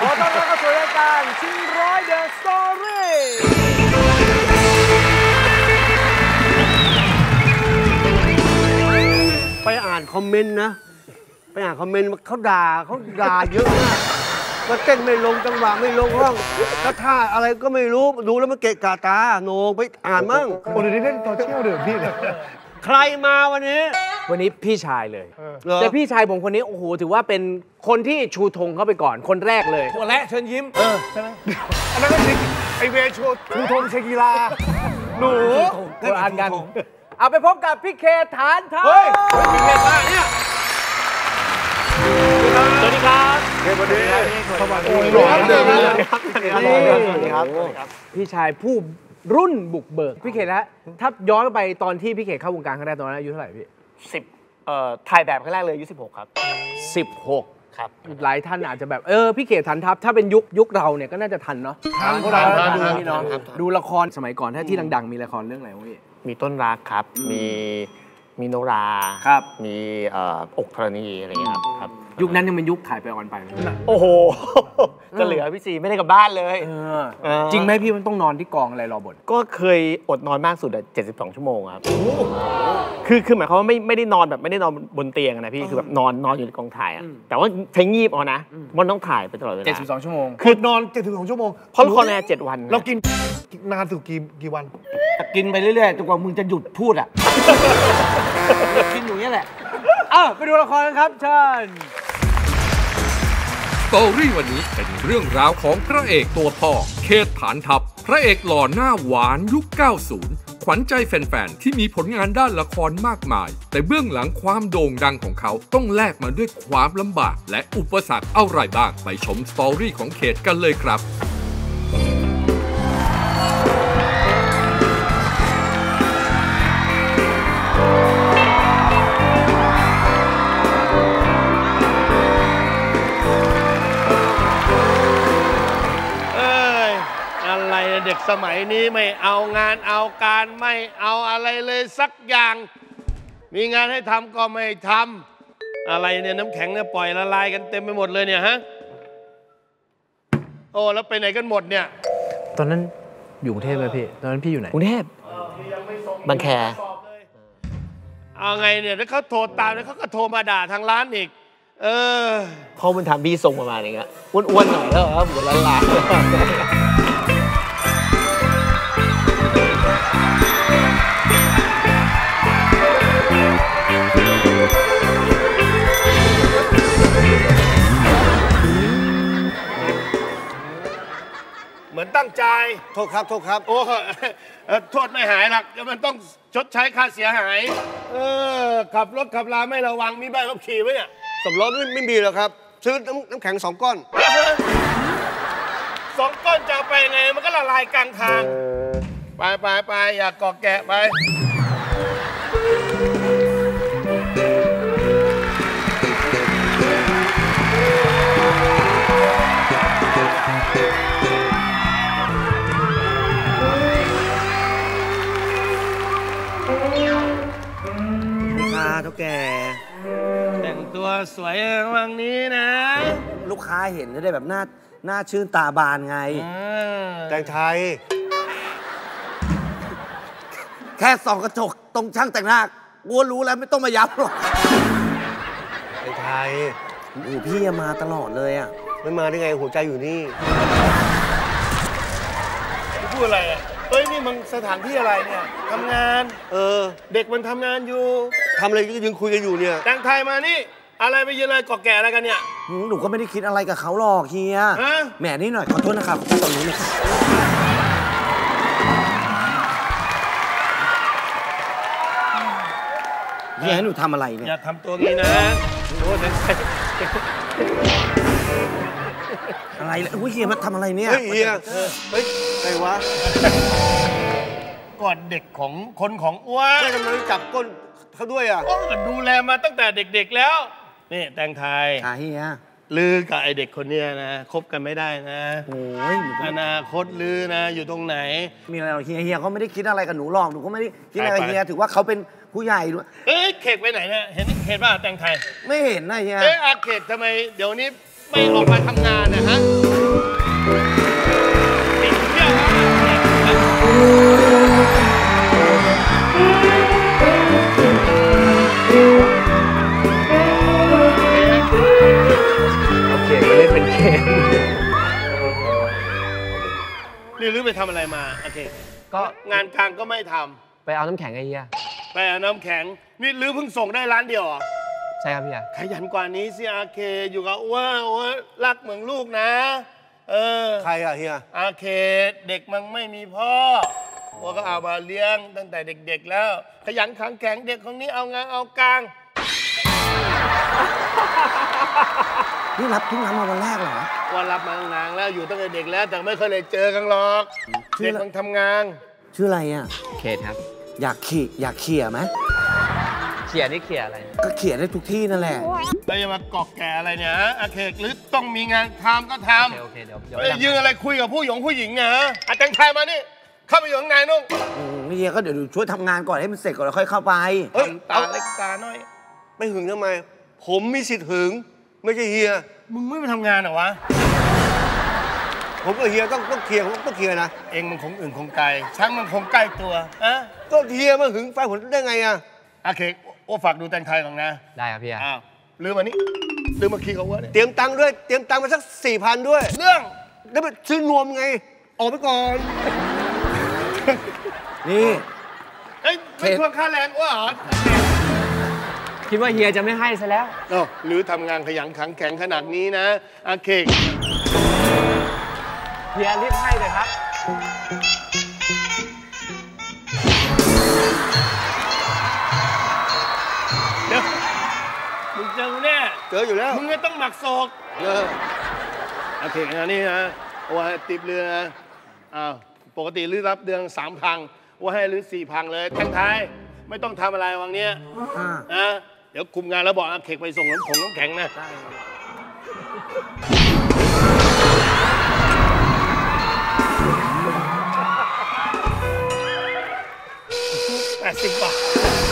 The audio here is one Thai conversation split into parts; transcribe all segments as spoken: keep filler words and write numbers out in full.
ขอต้อนรับเข้าสู่รายการชิงร้อยเดอะสตอรี่ไปอ่านคอมเมนต์นะไปอ่านคอมเมนต์เขาด่าเขาด่าเยอะมากว่าเต้นไม่ลงจังหวะไม่ลงห้องถ้าท่าอะไรก็ไม่รู้ดูแล้วมันเกะกะตาโหนงไปอ่านมั่งโอ้เดี๋ยวนี้เล่นโซเชียลเดือดพี่เนี่ยใครมาวันนี้วันนี้พี่ชายเลยแต่พี่ชายผมคนนี้โอ้โหถือว่าเป็นคนที่ชูธงเข้าไปก่อนคนแรกเลยตัวแรกเชิญยิ้มเออใช่ไหมอันนั้นก็ชิไอเวชูชูธงเชกีฬาหนูคนอ่านกันเอาไปพบกับพี่เคฐานทัพเฮ้ยพี่เคมาเนี่ยสวัสดีครับสวัสดีครับสวัสดีครับพี่ชายผู้รุ่นบุกเบิกพี่เขตนะถ้าย้อนไปตอนที่พี่เขตเข้าวงการครั้งแรกตอนนั้นอายุเท่าไหร่พี่สิบเอ่อถ่ายแบบครั้งแรกเลยอายุสิบหกครับสิบหกครับหลายท่านอาจจะแบบเออพี่เขตทันทัพถ้าเป็นยุคยุคเราเนี่ยก็น่าจะทันเนาะทันเราดูพี่น้องดูละครสมัยก่อนถ้าที่ดังๆมีละครเรื่องอะไรวะพี่มีต้นรักครับมีมีโนราครับมีเอ่ออกธรณีอะไรอย่างเงี้ยครับครับยุคนั้นยังเป็นยุคถ่ายไปออนไปโอ้โหจะเหลือพี่ซีไม่ได้กลับบ้านเลยจริงไหมพี่มันต้องนอนที่กองอะไรรอบทก็เคยอดนอนมากสุดอะเจ็ดสิบสองชั่วโมงครับคือคือหมายความว่าไม่ไม่ได้นอนแบบไม่ได้นอนบนเตียงนะพี่คือแบบนอนนอนอยู่ในกองถ่ายอะแต่ว่าใช้งีบเอานะมันต้องถ่ายไปตลอดเวลาเจ็ดสิบสองชั่วโมงคือนอนเจ็ดสิบสองชั่วโมงเพราะละครแอร์เจ็ดวันเรากินนานสุดกี่กี่วันกินไปเรื่อยๆจนกว่ามึงจะหยุดพูดอ่ะกินอยู่นี่แหละอ้าวไปดูละครกันครับเชิญสตอรี่วันนี้เป็นเรื่องราวของพระเอกตัวพ่อเคฐานทัพพระเอกหล่อหน้าหวานยุค เก้าสิบ ขวัญใจแฟนๆที่มีผลงานด้านละครมากมายแต่เบื้องหลังความโด่งดังของเขาต้องแลกมาด้วยความลำบากและอุปสรรคอะไรบ้างไปชมสตอรี่ของเขตกันเลยครับเด็กสมัยนี้ไม่เอางานเอาการไม่เอาอะไรเลยสักอย่างมีงานให้ทำก็ไม่ทำอะไรเนี่ยน้ำแข็งเนี่ยปล่อยละลายกันเต็มไปหมดเลยเนี่ยฮะโอ้แล้วไปไหนกันหมดเนี่ยตอนนั้นอยู่กรุงเทพไหมพี่ตอนนั้นพี่อยู่ไหนกรุงเทพบางแคเอาไงเนี่ยถ้าเขาโทรตามแล้วเขาก็โทรมาด่าทางร้านอีกเออพอมันทำบีส่งประมาณนี้อ้วนๆหน่อยแล้วครับหัวละลายเหมือนตั้งใจโทษครับโทษครับโอ้โทษไม่หายหรอกมันต้องชดใช้ค่าเสียหายเออขับรถขับลาไม่ระวังมีใบขับขี่ไหมเนี่ยสำรองไม่ไม่มีหรอกครับซื้อน้ำน้ำแข็งสองก้อนสองก้อนจะไปไงมันก็ละลายกลางทางไปไปไปอย่ากอแกะไปเท่าแก่แต่งตัวสวยวังนี้นะลูกค้าเห็นจะได้แบบหน้าหน้าชื่นตาบานไงแต่งไทยแค่ส่องกระจกตรงช่างแต่งหน้ากูรู้แล้วไม่ต้องมาย้ำหรอกแต่งไทยโอ้พี่มาตลอดเลยอ่ะไม่มาได้ไงหัวใจอยู่นี่พูดอะไรอ่ะเฮ้ยนี่มันสถานที่อะไรเนี่ยทำงานเออเด็กมันทำงานอยู่ทำอะไรก็ยังคุยกันอยู่เนี่ยแต่งไทยมานี่อะไรไปยืนอะไรกอแก่อะไรกันเนี่ยหนูก็ไม่ได้คิดอะไรกับเขาหรอกเฮียแหมนี่หน่อยขอโทษนะครับตอนนี้เนี่ยเฮียให้หนูทำอะไรเนี่ยอย่าทำตัวงี้นะโอ้ยอะไรเลยอุ้ยเฮียมาทำอะไรเนี่ยเฮ้ยเฮียเฮ้ยไงวะก่อนเด็กของคนของอ้วนทำไมจับก้นเขาด้วยอ่ะดูแลมาตั้งแต่เด็กๆแล้วนี่แต่งไทยเฮียลือกับไอเด็กคนนี้นะคบกันไม่ได้นะโอ้ยอนาคตลือนะอยู่ตรงไหนมีอะไรเฮียเฮียเขาไม่ได้คิดอะไรกับหนูหรอกหนูก็ไม่ได้คิดอะไรกับเฮียถือว่าเขาเป็นผู้ใหญ่ด้วยเอ้ยเขกไปไหนเนี่ยเห็นเห็นป่ะแต่งไทยไม่เห็นนะเฮียเอ้ยอาเขกทำไมเดี๋ยวนี้ไม่ออกมาทำงานนะฮะนี่ลือไปทำอะไรมาโอเคก็งานกลางก็ไม่ทำไปเอาน้ำแข็งไอ้เฮียไปเอาน้ำแข็งนี่ลือเพิ่งส่งได้ร้านเดียวเหรอใช่ครับพี่ขยันกว่านี้สิอาเคอยู่กับอ้วอ้วรักเหมือนลูกนะเออใครอะเฮียอาเคเด็กมันไม่มีพ่ออ้วก็เอามาเลี้ยงตั้งแต่เด็กๆแล้วขยันขันแข็งเด็กคนนี้เอางานเอากลางนี่รับทุกน้ำมาวันแรกเหรอว่ารับมาตั้งนานแล้วอยู่ตั้งแต่เด็กแล้วแต่ไม่เคยเลยเจอกันหรอกเด็กมันทำงานชื่ออะไรอ่ะเคทครับอยากขี่อยากเขี่ยไหมเขี่ยนี่เขี่ยอะไรก็เขี่ยได้ทุกที่นั่นแหละแล้วจะมากอกแก่อะไรเนี่ยฮะอาเคหรือต้องมีงานทำก็ทำโอเคเดี๋ยวเดี๋ยวยืนอะไรคุยกับผู้หญิงผู้หญิงเนี่ยฮะอาจารย์ไทยมานี่เข้าไปอยู่ข้างในนุ่งนี่เฮียก็เดี๋ยวช่วยทำงานก่อนให้มันเสร็จก่อนแล้วค่อยเข้าไปเฮ้ยตาเล็กตาน้อยไม่หึงทำไมผมมีสิทธิ์หึงไม่ใช่เฮียมึงไม่ไปทำงานเหรอวะผมกับเฮียต้องต้องเคลียร์ต้องเคลียร์นะเองมันคงอื่นคงไกลช้างมันคงใกล้ตัวอะก็เฮียมาหึงไฟผมได้ไงอะโอเคโอ้ฝากดูแตงไทยก่อนนะได้ครับพี่อ้าวลืมมานี่ลืมมาคีย์เขาว่าเตรียมตังค์ด้วยเตรียมตังค์มาสักสี่พันด้วยเรื่องได้ไปซื้อนวมไงออกไปก่อนนี่เอ้ยไม่ทวงค่าแรงวะเหรอคิดว่าเฮียจะไม่ให้ซะแล้วเอ้าหรือทำงานขยันขันแข็งขนาดนี้นะอาเคเฮียรีบให้เลยครับเดี๋ยวมึงเจอแน่เจออยู่แล้วมึงก็ต้องหมักศอกเออโอเคอันนี้นะว่าติบเรืออ้าวปกติรื้อรับเดือนสามพังว่าให้รื้อสี่พังเลยทั้งท้ายไม่ต้องทำอะไรวังเนี้ยนะเดี๋ยวคุมงานแล้วบอกอาเคไปส่งน้ำผงน้ำแข็งนะแปดสิบบาท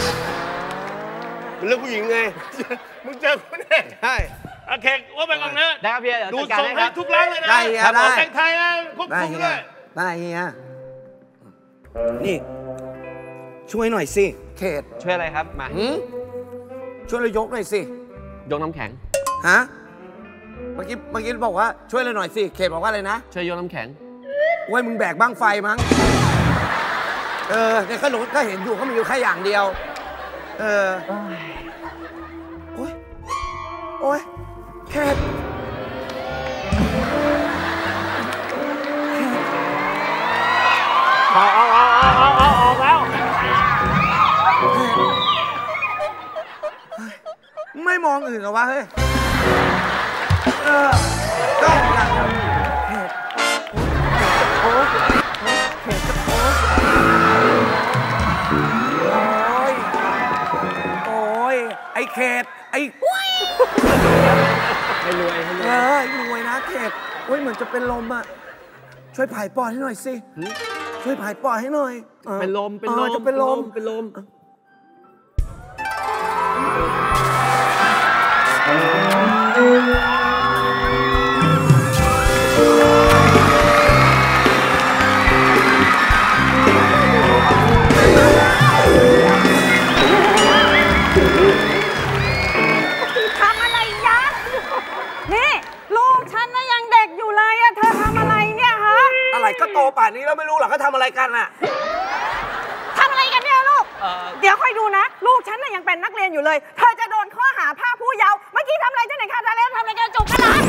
เป็นเรื่องผู้หญิงไงมึงเจอกูแน่ใช่โอเคว่าไปก่อนนะได้ครับพี่ดูส่งให้ทุกร้านเลยนะได้ได้แต่งไทยนะควบคุมด้วยได้เฮียนี่ช่วยหน่อยสิเขตช่วยอะไรครับมาช่วยเลยยกหน่อยสิยกน้ำแข็งฮะเมื่อกี้เมื่อกี้บอกว่าช่วยเลยหน่อยสิเขตบอกว่าอะไรนะช่วยยกน้ำแข็งโอ้ยมึงแบกบ้างไฟมั้งเออในขนมก็เห็นอยู่เขามีอยู่แค่อย่างเดียวเออโอ้ยโอ้ยเขตเอาเอาเอาเอาเอาออกแล้วไม่มองอื่นเหรอวะเฮ้ยเออก็อย่างเขตโอ้เขตจะโอ้โอ้ยโอ้ยไอ้เขตไอ้ให้รวยให้รวยเออรวยนะเขตโอ้ยเหมือนจะเป็นลมอ่ะช่วยผายปอดให้หน่อยสิช่วยผายปอดให้หน่อยเป็นลมเป็นลมจะเป็นลมเป็นลมทำอะไรยะนี่ลูกฉันน่ะยังเด็กอยู่เลยอะเธอทำอะไรเนี่ยฮะอะไรก็โตป่านนี้แล้วไม่รู้หรอกเขาทำอะไรกันอะทำอะไรกันเนี่ยลูกเดี๋ยวค่อยดูนะลูกฉันน่ะยังเป็นนักเรียนอยู่เลยเธอจะโดนข้อหาพรากผู้เยาว์เมื่อกี้ทำอะไรที่ไหนคะจะเล่นทำอะไรกันจุกกันนะ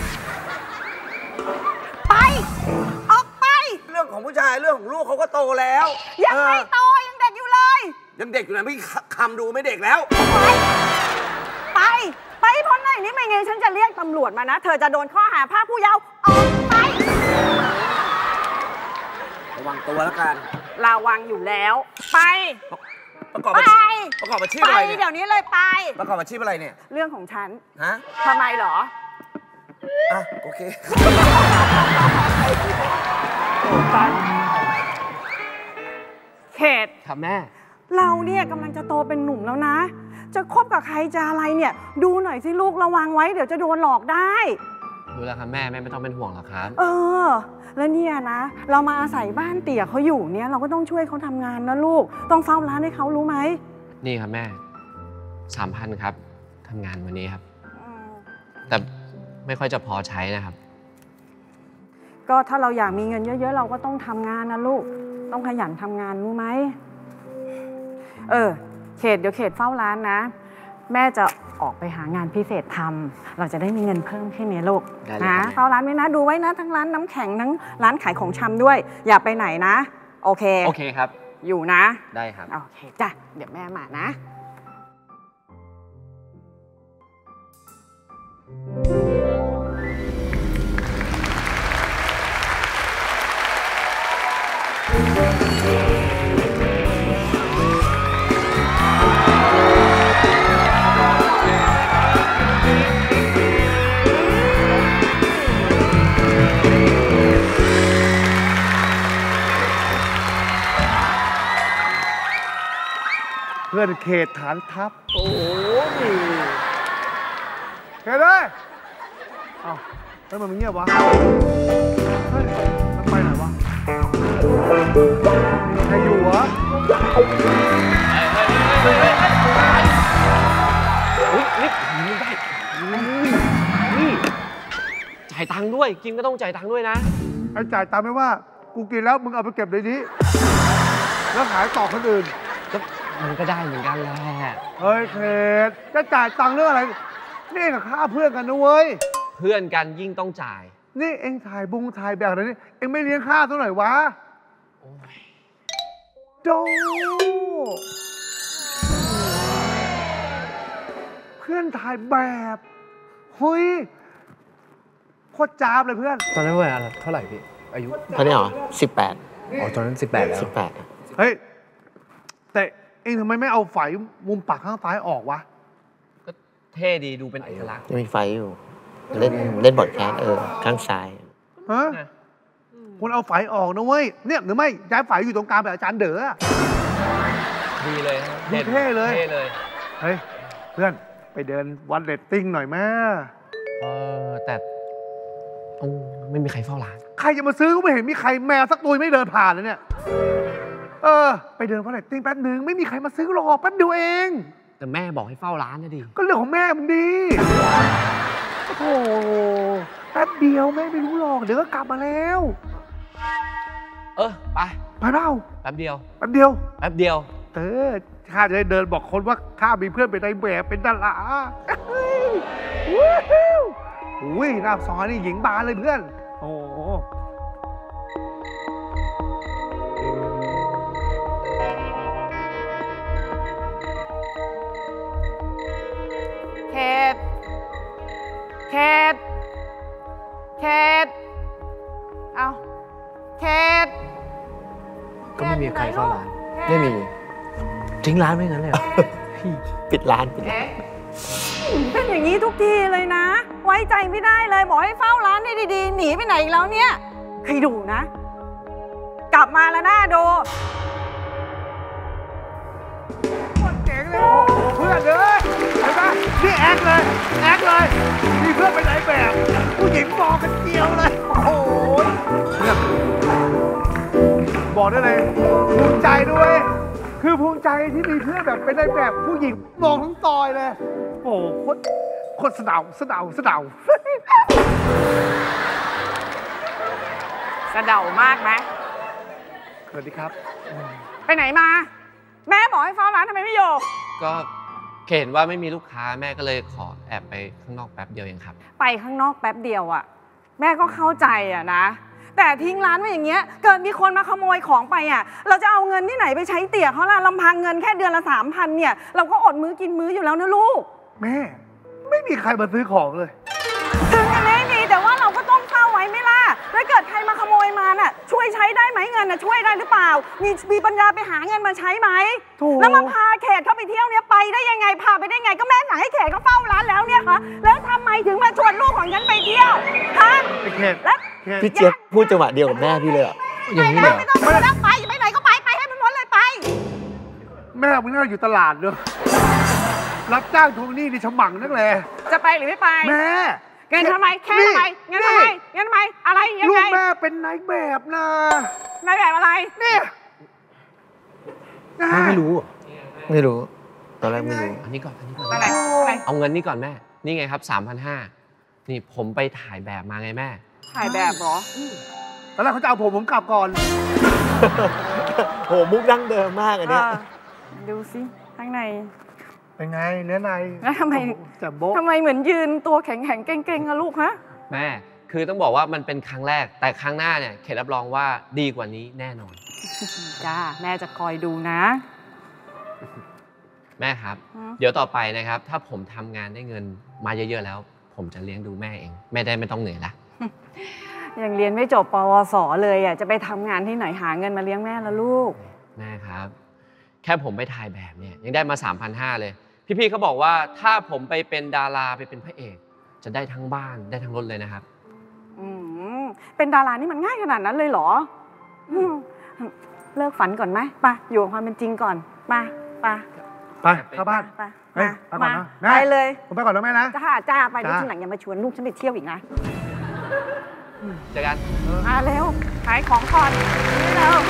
ไปออกไปเรื่องของผู้ชายเรื่องของลูกเขาก็โตแล้วยังไม่โตยังเด็กอยู่เลยยังเด็กอยู่นะไม่คำดูไม่เด็กแล้วไปไปพ้นหน่อยนี่ไม่ไงฉันจะเรียกตำรวจมานะเธอจะโดนข้อหาพรากผู้เยาว์ออกไประวังตัวแล้วกันระวังอยู่แล้วไปประกอบอาชีพประกอบอาชีพอะไรเนี่ยเดี๋ยวนี้เลยไปประกอบอาชีพอะไรเนี่ยเรื่องของฉันฮะทำไมเหรออ่ะโอเคเขตครับแม่เราเนี่ยกำลังจะโตเป็นหนุ่มแล้วนะจะคบกับใครจะอะไรเนี่ยดูหน่อยสิลูกระวังไว้เดี๋ยวจะโดนหลอกได้ดูแล้วครับแม่แม่ไม่ต้องเป็นห่วงหรอกครับเออแล้วเนี่ยนะเรามาอาศัยบ้านเตี่ยเขาอยู่เนี่ยเราก็ต้องช่วยเขาทำงานนะลูกต้องเฝ้าร้านให้เขารู้ไหมนี่ครับแม่สามพันครับทำงานวันนี้ครับแต่ไม่ค่อยจะพอใช้นะครับก็ถ้าเราอยากมีเงินเยอะๆเราก็ต้องทำงานนะลูกต้องขยันทำงานรู้ไหมเออเขตเดี๋ยวเขตเฝ้าร้านนะแม่จะออกไปหางานพิเศษทำเราจะได้มีเงินเพิ่มขึ้นเนี่ยลูกนะเฝ้าร้านไว้นะดูไว้นะทั้งร้านน้ำแข็งทั้งร้านขายของชำด้วย อย่าไปไหนนะโอเคโอเคครับอยู่นะได้ครับโอเคจ้ะเดี๋ยวแม่มานะเพื่อนเขตฐานทัพโอ้โหเขตเลยเอ้าแล้วมันเงียบวะเฮ้ยมันไปไหนวะใครอยู่วะอุ้ยนี่ไม่ได้นี่จ่ายตังค์ด้วยกินก็ต้องจ่ายตังค์ด้วยนะไอ้จ่ายตามไม่ว่ากูกินแล้วมึงเอาไปเก็บในนี้แล้วขายต่อคนอื่นก็มันก็ได้เหมือนกันแหละเฮ้ยเขตจะจ่ายตังค์เรื่องอะไรนี่กับค่าเพื่อนกันนะเว้ยเพื่อนกันยิ่งต้องจ่ายนี่เอ็งถ่ายบุงถ่ายแบบอะไรนี่เอ็งไม่เลี้ยงข้าวเท่าไหร่วะโอ้ยโดเพื่อนถ่ายแบบเฮ้ยโคตรจ้าบเลยเพื่อนตอนนั้นเวลาเท่าไหร่พี่อายุตอนนี้เหรอสิบแปดอ๋อตอนนั้นสิบแปดแล้วสิบแปดเฮ้ยแต่เอ็งทำไมไม่เอาไฝมุมปากข้างซ้ายออกวะก็เท่ดีดูเป็นเอกลักษณ์ยังมีไฟอยู่เล่นเล่นบอดแคสเออข้างซ้ายฮะคุณเอาไฝออกนะเว้ยเนี่ยหรือไม่ย้ายไฝอยู่ตรงกลางแบบอาจารย์เด๋อดีเลยดูเท่เลยเท่เลยเฮ้ยเพื่อนไปเดินวันเรตติ้งหน่อยแม่เออแต่ไม่มีใครเฝ้าร้านใครจะมาซื้อก็ไม่เห็นมีใครแมวสักตัวไม่เดินผ่านเลยเนี่ยเออไปเดินวันเรตติ้งแป๊บนึงไม่มีใครมาซื้อหรอกแป๊บเดียวเองแต่แม่บอกให้เฝ้าร้านนะดิก็เรื่องของแม่มันดีโอ้โหแป๊บเดียวแม่ไม่รู้หรอกเดี๋ยวก็กลับมาแล้วเออไปไปเปล่าแป๊บเดียวแป๊บเดียวแป๊บเดียวเออข้าจะเดินบอกคนว่าข้ามีเพื่อนเป็นนายแบบเป็นดาราอุ้ยหน้าซอยนี่หญิงบานเลยเพื่อนโอ้เขตเขตเขตเอาเขตก็ไม่มีใครเฝ้าร้านไม่มีทิ้งร้านไม่งั้นเลยปิดร้านปิดร้านเป็นอย่างนี้ทุกทีเลยนะไว้ใจไม่ได้เลยบอกให้เฝ้าร้านให้ดีๆหนีไปไหนอีกแล้วเนี่ยใครดูนะกลับมาแล้วนะโดเจ๋งเลยเพื่อนเลยเห็นไหมนี่แอคเลยแอคเลยมีเพื่อนไปไหนแบบผู้หญิงมองกันเกี่ยวเลยโอ้ยเนี่ยบอกได้เลยภูมิใจด้วยคือภูมิใจที่มีเพื่อนแบบเป็นในแบบผู้หญิงมองทั้งซอยเลยโอ้โหโคตรโคตรสะเดาสะเดาสะเดาสะเดามากไหมสวัสดีครับไปไหนมาแม่บอกให้เฝ้าร้านทำไมไม่อยู่ก็เห็นว่าไม่มีลูกค้าแม่ก็เลยขอแอบไปข้างนอกแป๊บเดียวเองครับไปข้างนอกแป๊บเดียวอ่ะแม่ก็เข้าใจอ่ะนะแต่ทิ้งร้านไว้อย่างเงี้ยเกิดมีคนมาขโมยของไปอ่ะเราจะเอาเงินที่ไหนไปใช้เตี่ยเขาล่ะลำพังเงินแค่เดือนละสามพันเนี่ยเราก็อดมื้อกินมื้ออยู่แล้วนะลูกแม่ไม่มีใครมาซื้อของเลยถึงจะไม่มีแต่ว่าเราก็ต้องเฝ้าไว้ไม่ล่ะถ้าเกิดใครมาขโมยมาน่ะช่วยใช้ได้ไหมเงินน่ะช่วยได้หรือเปล่ามีมีปัญญาไปหาเงินมาใช้ไหมแล้วมาพาเขตเข้าไปเที่ยวเนี่ยไปได้ยังไงพาไปได้ไงก็แม่สั่งให้เขตเขาเฝ้าร้านแล้วเนี่ยคะแล้วทำไมถึงมาชวนลูกของฉันไปเที่ยวฮะเขตแล้วพี่เจี๊ยบพูดจังหวะเดียวกับแม่พี่เลยอ่ะอย่างนี้เหรอไม่ต้องพูดแล้วไปไปไหนก็ไปไปให้มันหมดเลยไปแม่มึงน่าอยู่ตลาดเลยรับจ้างทวงหนี้ในฉมังนั่นแหละจะไปหรือไม่ไปแม่เงินทำไมแค่ทำไมเงินทำไมเงินทำไมอะไรยังไงลูกแม่เป็นนายแบบนะนายแบบอะไรเนี่ยไม่รู้ไม่รู้ตอนแรกไม่รู้อันนี้ก่อนอันนี้ก่อนอะไรเอาเงินนี่ก่อนแม่นี่ไงครับสามพันห้านี่ผมไปถ่ายแบบมาไงแม่ถ่ายแบบเหรอตอนแรกเขาจะเอาผมผมกลับก่อนโหมุกดั้งเดิมมากอันเนี้ยอ่าดูสิข้างในเป็นไงเนื้อในแล้วทำไมจะโบ๊ะทำไมเหมือนยืนตัวแข็งๆ เก่งๆอะลูกฮะแม่ คือต้องบอกว่ามันเป็นครั้งแรก แต่ครั้งหน้าเนี่ยเขตรับรองว่าดีกว่านี้แน่นอนจ้า แม่จะคอยดูนะแม่ครับอืมเดี๋ยวต่อไปนะครับ ถ้าผมทำงานได้เงินมาเยอะๆแล้ว ผมจะเลี้ยงดูแม่เอง แม่ได้ไม่ต้องเหนื่อยละยังเรียนไม่จบปวสเลยอ่ะจะไปทำงานที่ไหนหาเงินมาเลี้ยงแม่ละลูกแม่ครับ แค่ผมไปถ่ายแบบเนี่ยยังได้มา สามพันห้าร้อย เลย พี่ๆเขาบอกว่าถ้าผมไปเป็นดาราไปเป็นพระเอก จะได้ทั้งบ้านได้ทั้งรถเลยนะครับอืมเป็นดารานี่มันง่ายขนาดนั้นเลยเหรออืมเลิกฝันก่อนไหมไปอยู่กับความเป็นจริงก่อนไปไปไปเข้าบ้านไปเฮ้ยไปก่อนมานะแม่ไปเลยผมไปก่อนนะแม่นะจ้าจ้าไปเดี๋ยวจ้าทีหลังอย่ามาชวนลูกฉันไปเที่ยวอีกนะเจอกันมาเร็วขายของก่อนนี่เร็ว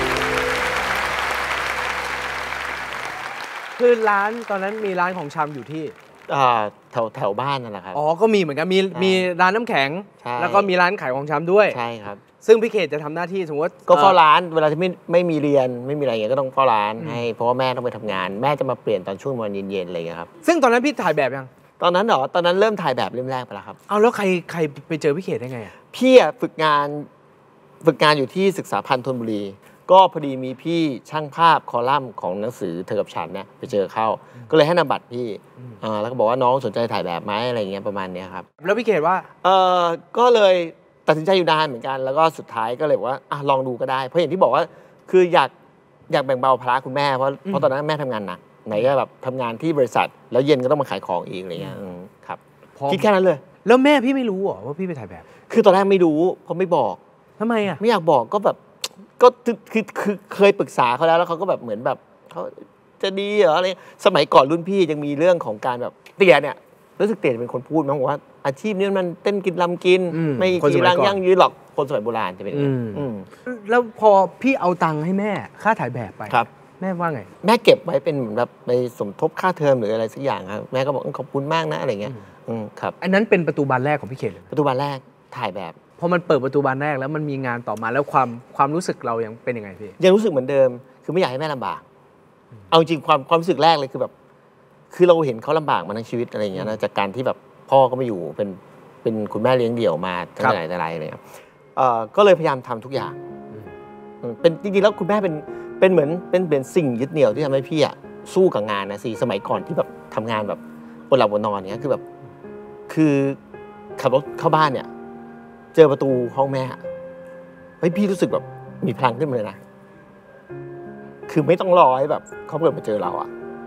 คือร้านตอนนั้นมีร้านของชำอยู่ที่อ่าแถวแถวบ้านนั่นแหละครับอ๋อ ก็มีเหมือนกัน มีใช่มีร้านน้ำแข็งใช่แล้วก็มีร้านขายของชำด้วยใช่ครับซึ่งพี่เขตจะทำหน้าที่สมมติว่าก็เฝ้าอ่อร้านเวลาที่ไม่ไม่มีเรียนไม่มีอะไรอย่างเงี้ยก็ต้องเฝ้าร้านอืมให้เพราะว่าแม่ต้องไปทำงาน แม่จะมาเปลี่ยนตอนช่วงวันเย็นๆอะไรอย่างเงี้ยครับซึ่งตอนนั้นพี่ถ่ายแบบยังตอนนั้นเหรอตอนนั้นเริ่มถ่ายแบบเริ่มแรกไปแล้วครับเอาแล้วใครใครไปเจอพี่เขตได้ไงอะพี่อะฝึกงานฝึกงานอยู่ที่ศึกษาพันธ์ธนบุรี ก็พอดีมีพี่ช่างภาพคอลัมน์ของหนังสือเธอกับฉันเนี่ยไปเจอเข้า ก็เลยให้นามบัตรพี่อ่าแล้วก็บอกว่าน้องสนใจถ่ายแบบไหมอะไรอย่างเงี้ยประมาณเนี้ยครับแล้วพี่เขตว่าเออก็เลยตัดสินใจอยู่นานเหมือนกัน แล้วก็สุดท้ายก็เลยบอกว่าอ่ะลองดูก็ได้ เพราะอย่างที่บอกว่าคืออยากอยากแบ่งเบาภาระคุณแม่เพราะเพราะตอนนั้นแม่ทำงานหนักไหนจะแบบทำงานที่บริษัท แล้วเย็นก็ต้องมาขายของอีกอะไรเงี้ยอืมครับพอคิดแค่นั้นเลยแล้วแม่พี่ไม่รู้เหรอว่าพี่ไปถ่ายแบบคือตอนแรกไม่รู้เพราะไม่บอกทำไมอ่ะไม่อยากบอกก็แบบก็คือคือเคยปรึกษาเขาแล้วแล้วเขาก็แบบเหมือนแบบเขาจะดีเหรออะไรสมัยก่อนรุ่นพี่ยังมีเรื่องของการแบบเตี่ยเนี่ยรู้สึกเตี่ยจะเป็นคนพูดมั้งบอกว่าอาชีพนี้มันเต้นกินลำกินอืมไม่คนสกีมัยรังก่อนยั่งยืนหรอกคนสมัยโบราณจะเป็นอย่างนั้นอืมอืมแล้วพอพี่เอาตังค์ให้แม่ค่าถ่ายแบบไปครับแม่ว่าไงแม่เก็บไว้เป็นเหมือนแบบไปสมทบค่าเทอมหรืออะไรสักอย่างครับแม่ก็บอกขอบคุณมากนะอะไรเงี้ยอืมครับอันนั้นเป็นประตูบานแรกของพี่เขตเลยปัจจุบันแรกถ่ายแบบพอมันเปิดประตูบานแรกแล้วมันมีงานต่อมาแล้วความความรู้สึกเรายังเป็นยังไงพี่ยังรู้สึกเหมือนเดิม คือไม่อยากให้แม่ลำบาก เอาจริงความความรู้สึกแรกเลยคือแบบ คือเราเห็นเขาลำบากมาทั้งชีวิตอะไรอย่างเงี้ยนะ จากการที่แบบพ่อก็ไม่อยู่ เป็นเป็นคุณแม่เลี้ยงเดี่ยวมาตั้งแต่ไหนแต่ไรอะไรเงี้ยเอ่อก็เลยพยายามทำทุกอย่างอืมเป็นจริงๆแล้วคุณแม่เป็นเป็นเหมือนเป็นเป็นสิ่งยึดเหนี่ยวที่ทำให้พี่อะสู้กับงานนะสิสมัยก่อนที่แบบทำงานแบบอดหลับอดนอนเนี้ยคือแบบ คือขับรถเข้าบ้านเนี่ย เจอประตูห้องแม่อะเฮ้ยพี่รู้สึกแบบมีพลังขึ้นมาเลยนะ คือไม่ต้องรอให้แบบเขาเปิดมาเจอเราอะ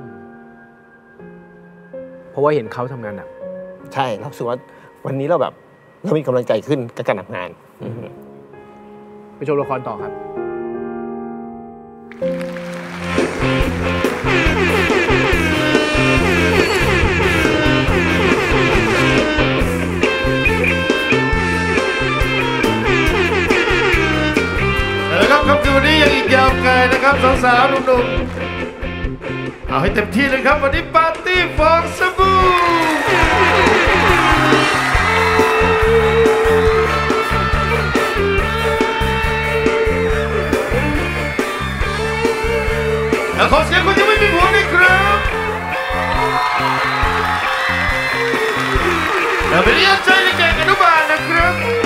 เพราะว่าเห็นเขาทำงานหนักใช่เราสึกว่าวันนี้เราแบบเรามีกำลังใจขึ้นกับการทำงานไปชมละครต่อครับเอาละครับครับคือวันนี้ยังอีกยาวไกลนะครับสาวๆหนุ่มๆเอาให้เต็มที่เลยครับวันนี้ปาร์ตี้ฟองสบู่แล้วขอเสียงคนที่ไม่มีผัวด้วยครับแล้วเป็นยังใจในแก่อนุบาลนะครับ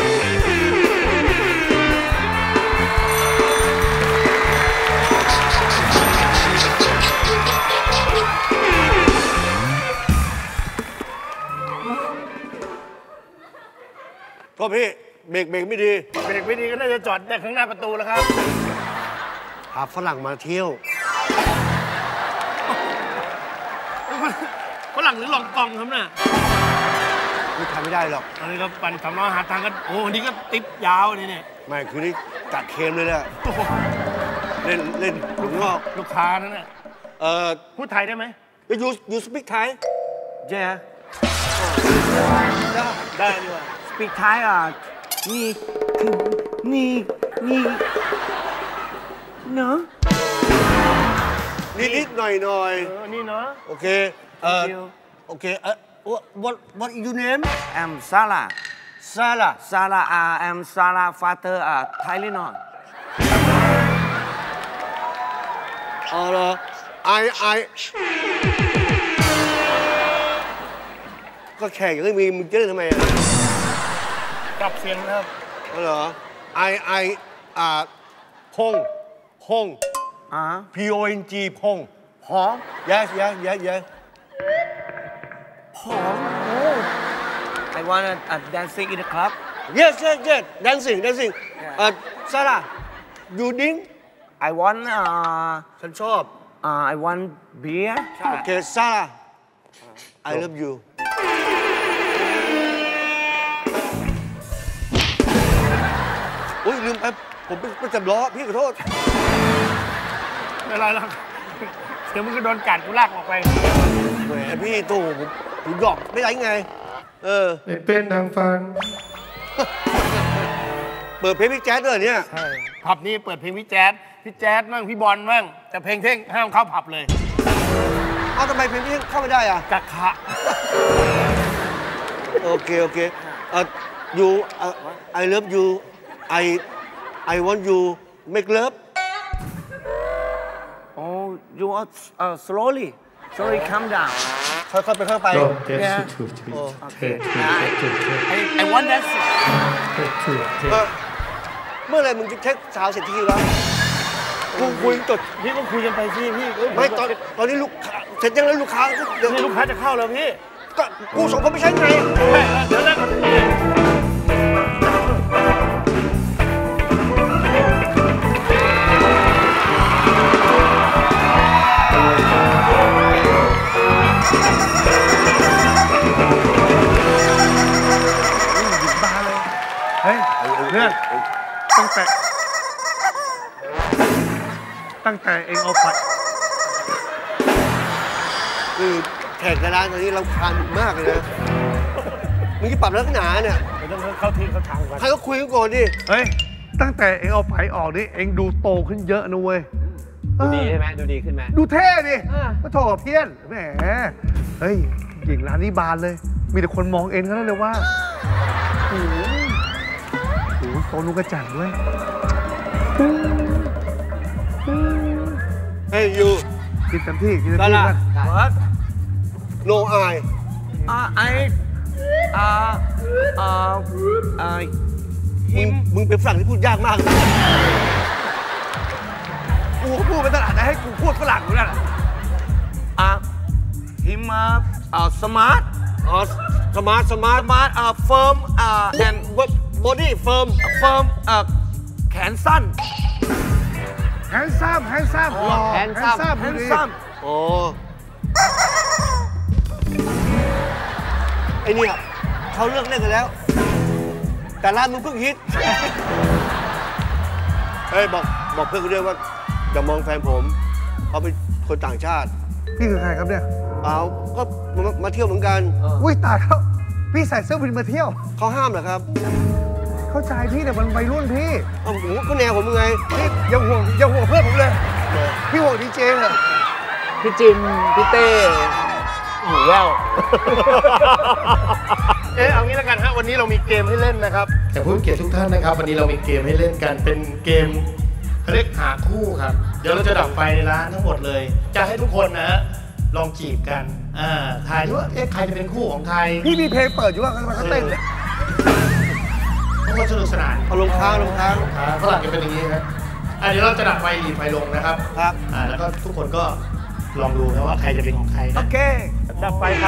ก็พี่เบรกเบรกไม่ดีเบรกไม่ดีก็น่าจะจอดได้ข้างหน้าประตูแล้วครับพาฝรั่งมาเที่ยวฝรั่งหรือลองกองครับน่ะไม่ทำไม่ได้หรอกอันนี้ก็ปั่นสำล้อหาทางกันโอ้วันนี้ก็ติ๊บยาวเลยเนี่ยไม่คืนนี้จัดเค็มเลยแหละเล่นเล่นลูกงอกลูกค้านั่นน่ะเอ่อพูดไทยได้ไหมยูยูสปิกไทย Yeah. ได้ดีกว่า Speak Thai อ่ะนี่คือนี่นี่เนอะนิดนิดหน่อยหน่อยเออนี่เนาะโอเคเอ่อโอเคเอ่อ what what what is your name I'm Sarah Sarah Sarah uh, I'm Sarah father uh, Tylenol อ๋อเหรอไอไอก็แขกยังไม่มีมึงจะเล่นทำไมอ่ะกลับเสียงนะครับอ๋อเหรอไอไออ่าพงพงอ่า P O N G พงหอม yes yes yes yes หอมโอ้ I want a dancing in the club yes yes yes dancing dancing เอ่อซาร่า you drink I want uh ฉันชอบ uh I want beer โอเคซาร่า I love you โอ้ยลืมไปผมเป็นประจำล้อพี่ขอโทษไม่ไรหรอกเดี๋ยวมึงก็โดนกัดกูลากออกไปแหมพี่ตู่ผมผมหยอกไม่ได้ไง เออเป็นทางฟังเปิดเพลงพี่แจ๊ดด้วยเนี่ยใช่ผับนี้เปิดเพลงพี่แจ๊ดพี่แจ๊ดมั่งพี่บอลมั่งแต่เพลงเท่งห้ามเข้าผับเลยเอาทำไมเพลงพี่เข้าไม่ได้อ่ะกักขะโอเคโอเคเอ่อ you เอ่อ I love you I I want you make love Oh you are uh, slowly slowly calm down ค่อยๆไปค่อยๆไป No, that's Yeah. too, too, too, Okay. too, too, too, I I want dancing too, too, เอ too. อเมื่อไหรมึงจะเช็คสาวเสร็จทีวะกูคุยจดพี่ก็คุยกันไปสิพี่ไม่ตอนตอนนี้ลูกค้าเสร็จยังแล้วลูกค้าเดี๋ยวนี่ลูกค้าจะเข้าแล้วพี่ก็กูสองคนไม่ใช่ไงเดี๋ยวแล้วเฮ้ยเพื่อนตั้งแต่ตั้งแต่เองเอาไปคือแขกในร้านตอนนี้เราคานมากเลยนะมึงจะปรับลักษณะเนี่ยเดี๋ยวต้องเข้าที่เข้าทางก่อนใครก็คุยกันก่อนดิเฮ้ยตั้งแต่เองเอาไผ่ออกนี่เองดูโตขึ้นเยอะนะเว้ยดูดีใช่ไหมดูดีขึ้นไหมดูเท่ดิอ่าก็โถเพี้ยนแหมเฮ้ยหญิงร้านนี้บานเลย มีแต่คนมองเองเท่านั้นเลยว่าโอ้โหโอ้โหโตนุกกระจังด้วยเฮ้ยยูกินเต็มที่กินเต็มได้ที่ละนะ What no I uh I uh uh uh มึงมึงเป็นฝรั่งที่พูดยากมากเลยกูก็พูดไปตลาดแต่ให้กูพูดฝรั่งอยู่นั่นแหละ uh him uh uh smart อ๋อสมาร์ทสมาร์ท smart uh firm uh and บอดี้เฟิร์ม firm uh แขนสั้นแฮนซัมแฮนซัมหล่อ handsome ซัม handsome โอ้ไอเนี่ยเขาเลิกเล่นกันแล้ว แต่ร้านมึงเพิ่งฮิต เฮ้ยบอกบอกเพื่อนกูด้วยว่าอย่ามองแฟนผมเขาเป็นคนต่างชาติพี่คือใครครับเนี่ยเปล่าก็มามาเที่ยวเหมือนกันอุ้ยตายแล้วพี่ใส่เสื้อวินมาเที่ยวเขาห้ามเหรอครับเข้าใจพี่แต่มันวัยรุ่นพี่เอาผมก็แนวผมไงนี่อย่าห่วงอย่าห่วงเพื่อนผมเลย พี่ห่วงดีเจเหรอพี่จิม พี่เต้หูแววเอ๊ะเอางี้แล้วกันฮะวันนี้เรามีเกมให้เล่นนะครับแต่ผู้เกียรติทุกท่านนะครับ วันนี้เรามีเกมให้เล่นกันเป็นเกมเขาเรียกหาคู่ครับ เดี๋ยวเราจะดับไฟในร้านทั้งหมดเลย จะให้ทุกคนนะฮะลองจีบกันอ่าทายดูว่าเอ๊ะใครจะเป็นคู่ของใครพี่มีเพลงเปิดอยู่ว่ามันก็เต้นเลยทุกคนสนุกสนานเอาลงค้างลงค้างอ่าฝรั่งจะเป็นอย่างนี้ครับอ่าเดี๋ยวเราจะดับไฟหลีไฟลงนะครับครับอ่าแล้วก็ทุกคนก็ลองดูนะว่าใครจะเป็นของใครโอนะเคดับไฟครับ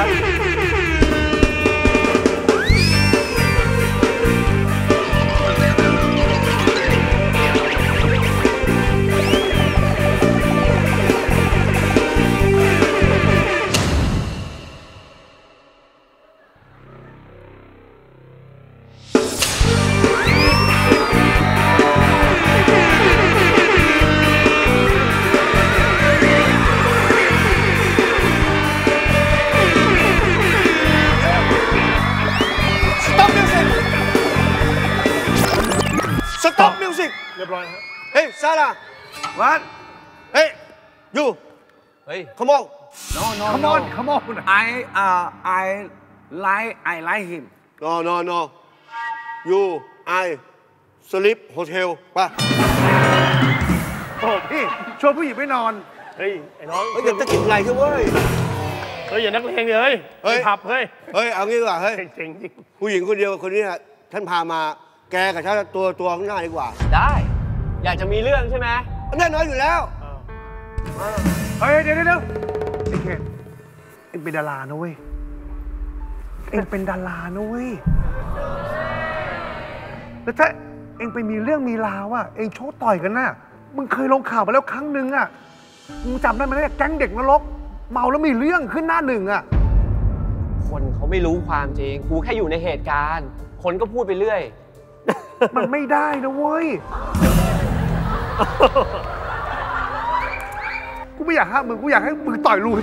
Stop music เรียบร้อยครับเฮ้ยซาร่า What เฮ้ยยูเฮ้ย come on no no Come no on Come on I uh I like I like him no no no ยูไอสลิปโฮเทลป่ะโอ้พี่ชวนผู้หญิงไปนอนเฮ้ย ไอ้น้องเฮ้ยอยากจะกินอะไรใช่เว้ยเฮ้ย อย่านักเลงเลยเฮ้ยผับเฮ้ยเฮ้ย เอางี้ดีกว่า เฮ้ยเจ๋งจริงผู้หญิงคนเดียวคนนี้นะท่านพามา แกกับฉันตัวตัวข้างหน้าดีกว่าได้ อยากจะมีเรื่องใช่ไหมแน่นอนอยู่แล้วเฮ้ยเดี๋ยวเดี๋ยวไอ้เคนเอ็งเป็นดารานะเว้ยเอ็งเป็นดารานะเว้ยแล้วถ้าเอ็งไปมีเรื่องมีราวอ่ะเอ็งโชว์ต่อยกันน่ะมึงเคยลงข่าวมาแล้วครั้งหนึ่งอ่ะมึงจำได้ไหมเนี่ยแก๊งเด็กนรกเมาแล้วมีเรื่องขึ้นหน้าหนึ่งอ่ะคนเขาไม่รู้ความจริง กูแค่อยู่ในเหตุการณ์ คนก็พูดไปเรื่อยมันไม่ได้นะเว้ย กูไม่อยากห้ามมึง กูอยากให้มึงต่อยลุย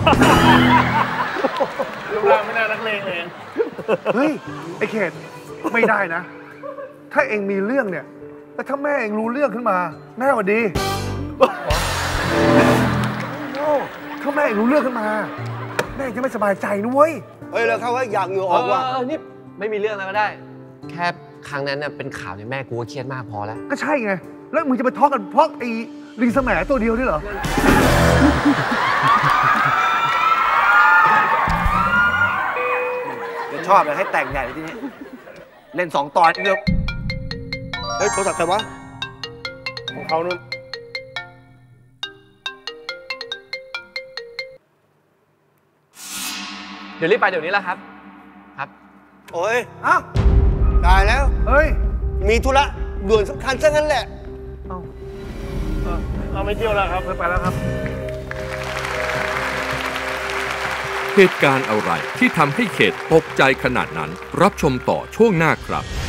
รูปร่างไม่น่านักเลงเลยเฮ้ย ไอ้เขตไม่ได้นะ ถ้าเองมีเรื่องเนี่ยแล้วถ้าแม่เองรู้เรื่องขึ้นมาแม่หวัดดีถ้าแม่เองรู้เรื่องขึ้นมาแม่จะไม่สบายใจนะเว้ยเฮ้ย แล้วเขาว่าอยากเหงื่อออกว่ะเออนี่ไม่มีเรื่องแล้วก็ได้ แค่ครั้งนั้นน่ะเป็นข่าวในแม่กูก็เครียดมากพอแล้วก็ใช่ไง แล้วมึงจะไปท้อกันเพราะไอ้ลิงสมแตัวเดียวด้วยเหรอชอบเลยให้แต่งใหญ่เลยทีนี้เล่นสองตอนเดียวเฮ้ย โทรศัพท์ใครวะของเขานู่นเดี๋ยวรีบไปเดี๋ยวนี้แล้วครับ ครับโอ้ยอ้าวตายแล้วเฮ้ยมีธุระด่วนสำคัญซะงั้นแหละเอาไม่เที่ยวแล้วครับไปแล้วครับเหตุการณ์อะไรที่ทำให้เขตตกใจขนาดนั้น รับชมต่อช่วงหน้าครับ